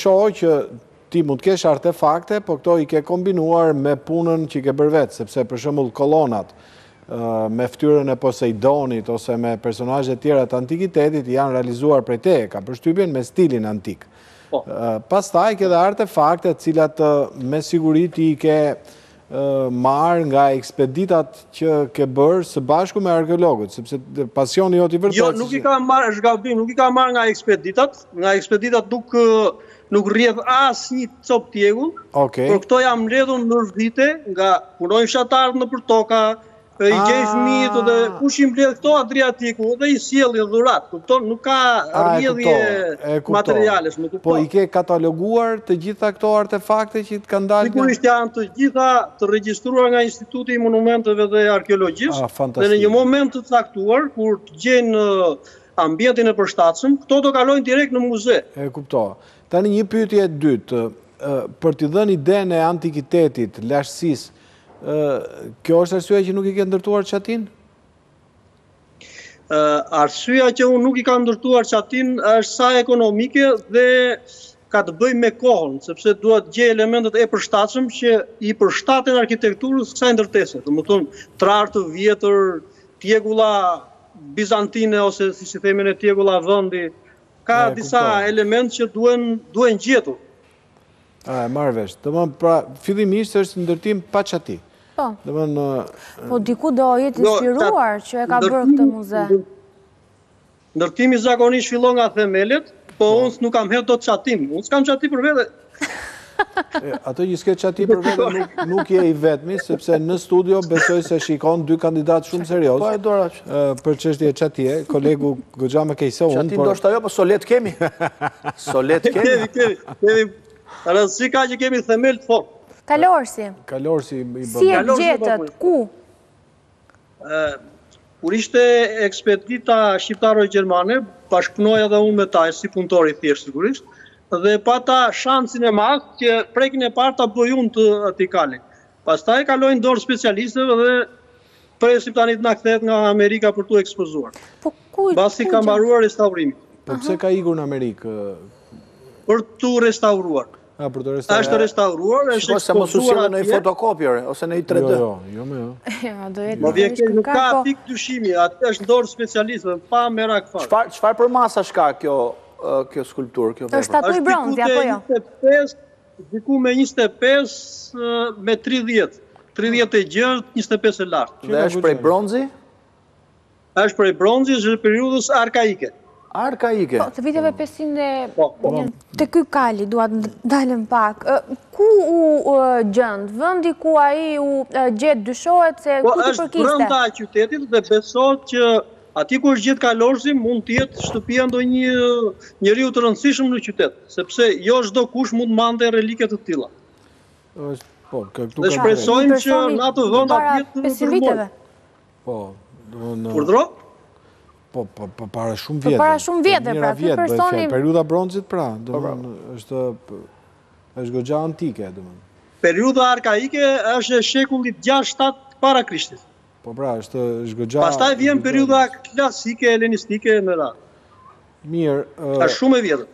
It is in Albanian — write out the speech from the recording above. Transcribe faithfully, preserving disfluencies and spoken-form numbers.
qohë që ti mund të kesh artefakte, po këto i ke kombinuar me punën që i ke bërë vetë, sepse për shembull kolonat me ftyrën e Poseidonit ose me personazhe tjera të antikitetit janë realizuar prej teje, ka përshtypjen me stilin antik. Pastaj ke dhe artefakte të cilat me siguri ti i ke marrë nga ekspeditat që ke bërë së bashku me arkeologët, sepse pasioni jot i vërtetë. Jo, nuk i ka marrë, është gabim, nuk i ka marrë nga ekspeditat, nga ekspeditat nuk nuk rrjedh asnjë cop tjegull, por këto jam mbledhur në vite nga punojnë fshatarët në për toka, i gjej fëmijët dhe kush i mbledh këto Adriatiku dhe i sjellin dhurat. Kupton, nuk ka rrjedhje materialesh, më kupton. Po i ke kataloguar të gjitha këto artefakte që të kanë dalë? Sigurisht janë të gjitha të regjistruar nga Instituti i Monumenteve dhe Arkeologjisë. Dhe në një moment të caktuar, kur të gjejnë ambientin e përshtatshëm, këto do kalojnë direkt në muze. E kuptova. Tani një pyetje e dytë, për t'i dhënë idenë e antikitetit, lashtësisë, kjo është arsyeja që nuk i ke ndërtuar qatin? Arsyeja që unë nuk i kam ndërtuar qatin është sa ekonomike dhe ka të bëjë me kohën, sepse duhet gjej elementet e përshtatshëm që i përshtaten arkitekturës kësaj ndërtese. Domethënë, trar të vjetër, tjegulla bizantine ose si si themin e tjegulla vendi, ka disa elementë që duhen duhen gjetur. A, e marrë vesh. Domethënë, pra, fillimisht është ndërtim pa qati. Po, po diku do jetë inspiruar që e ka bërë këtë muze. Ndërtimi zakonisht fillon nga themelet, po unë nuk kam hedhur dot qatim. Unë s'kam qati për vete. Ato që s'ke qati për vete nuk je i vetmi, sepse në studio besoj se shikon dy kandidatë shumë serios. Po e dora që. Për çështje çatije, kolegu goxha më keq se unë. Qatin ndoshta jo, po solet kemi. Solet kemi. Kemi, kemi. Rëndësi ka që kemi themel të fortë. Kalorsi. Kalorsi i bërë. Si e gjetët, ku? Kur ishte ekspedita shqiptaro-gjermane, bashkëpunoja dhe unë me taj, si punëtori thjesht sigurisht, dhe pata shansin e madh që prekin e parë ta bëj unë të atij kali. Pastaj kalojnë dorë specialistëve dhe presim tani të na kthehet nga Amerika për tu ekspozuar. Po ku? Basi ka mbaruar restaurimi. Po pse ka ikur në Amerikë? Për tu restauruar. A, për të restauruar. Është restauruar, është ekspozuar. Se mos u sjellën në një fotokopjer ose në një tre D. Jo, jo, jo, jo. Ja, do jetë. Po vjen keq, nuk ka pik dyshimi, atë është dorë specialistëve, pa merak fare. Çfarë çfarë për masa ka kjo kjo skulpturë, kjo vepër? Është statuj bronzi apo jo? Diku me njëzet e pesë me tridhjetë. tridhjetë e gjerë, njëzet e pesë e lartë. Dhe është prej bronzi? Është prej bronzi, është periudhës arkaike. Arkaike? Po, të viteve pesëqind të ky kali, duat dalëm pak. Ku u gjënd? Vëndi ku ai u gjetë dyshohet se ku të përkiste? Po, është brenda qytetit dhe besohet që ati ku është gjetë Kalorsi mund të jetë shtëpia ndonjë njeriu të rëndësishëm në qytet, sepse jo çdo kush mund mande relike të tilla. Po, këtu dhe shpresojmë që në atë vend atje të viteve. Po, do Urdhro? Po, po, para shumë vjetë. Po, para shumë vjetë, pra, ky personi... Periuda bronzit, pra, është është goxha antike, domethënë. Periuda arkaike është e shekullit gjashtë shtatë para Krishtit. Po, pra, është është goxha... Pastaj vjen periuda klasike, helenistike, me radhë. Mirë... Është shumë e vjetër.